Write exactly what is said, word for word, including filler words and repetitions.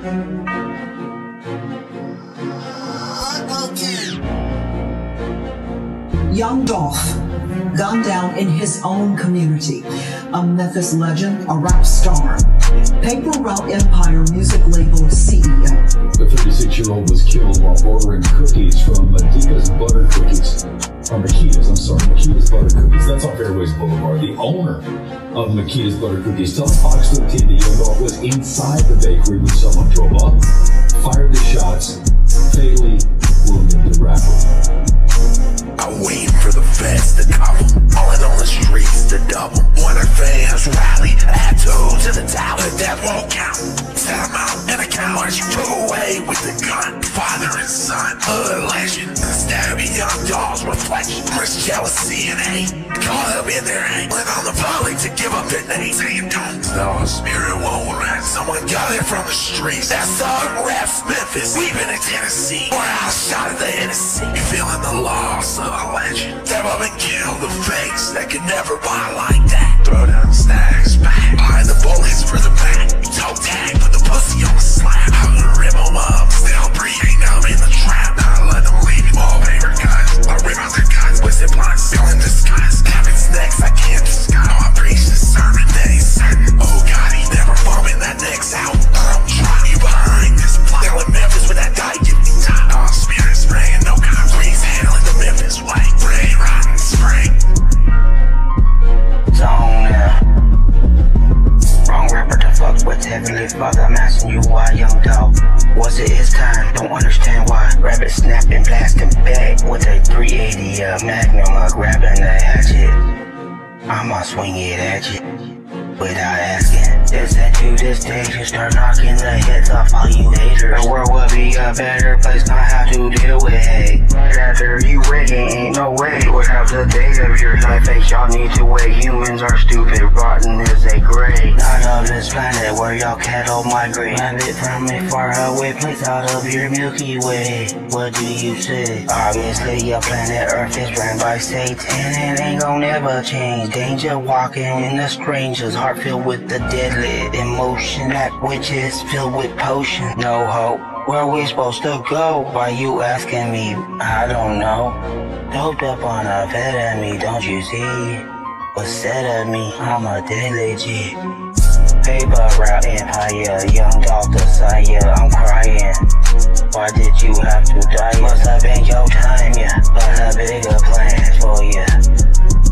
Young Dolph, gunned down in his own community. A Memphis legend, a rap star. Paper Route Empire music label C E O. The thirty-six-year-old was killed while ordering cookies from Madica's Butter Cookies. Or Makita's, I'm sorry, Makita's Butter Cookies. That's on Fairways Boulevard. The owner of Makita's Butter Cookies tells Fox thirteen that Young Dolph was inside the bakery when someone drove up, fired the shots, fatally wounded the rapper. I'm waiting for the feds to cover, falling on the streets to double. When our fans rally, add two to the tower, but that won't count. Set them out and I count. March you away with the gun, father and son, a legend. Instead of young dolls' reflection, much jealousy and hate, caught up in their hate. Went on the public to give up their name, saying don't. No, spirit won't rest. Someone got it from the streets. That song raps Memphis, we've been in Tennessee. Or I shot at the Hennessy. You feeling the loss of a legend. Step up and kill the fakes that could never buy like that. Throw down stacks back, behind the bullets for the back. Toe tag, put the pussy on the slab. I'm gonna rip them up, still breathe. Ain't now in the trap, not let them leave. Wallpaper guys, I rip out their guys. Twisted blinds, still in disguise. Happens next, I can't disguise. I preach the sermon, then he's certain. Oh God, he never bumping that next out. I'm trying you behind this plot. Still in Memphis with that die, give me time. All spirit spraying, no concrete. Handling the Memphis way. Brain rotten spring. Zone now. Wrong rapper to fuck with. Heavenly Father, I'm asking you why, Young Dolph. Was it his time? Don't understand why. Rabbit snapping, blasting back with a three eighty uh, Magnum, uh, grabbing the hatchet. I'ma swing it at you without asking. Just that to this day, you start knocking the heads off all you haters. The world would be a better place, not have to deal with hate. After you ready, ain't no way. Would have the day of your life, face y'all need to wait. Humans are stupid, rotten is a grave. Not of this planet where y'all cattle migrate. Rabbit from a far away place out of your Milky Way. What do you say? Obviously your planet Earth is ran by Satan, and it ain't gon' never change. Danger walking in the strangers, heart filled with the deadly emotion. Black witches filled with potion. No hope. Where we supposed to go? Why you asking me? I don't know. Doped up on a vet at me, don't you see? What's said of me? I'm a deadly G. Paper Route Empire, Young Dolph Desire, I'm crying. Why did you have to die? Must have been your time, yeah. But I have bigger plans for you.